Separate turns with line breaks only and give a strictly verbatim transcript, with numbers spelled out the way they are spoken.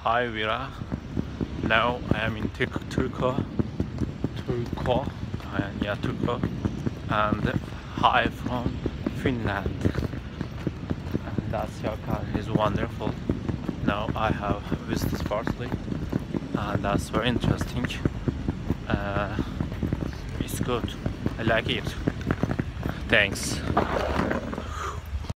Hi Vera. Now I am in Tur Turku, Turku, and yeah, Turku, and hi from Finland. And that Japan is wonderful. Now I have visited partly, and that's very interesting. Uh, it's good. I like it. Thanks.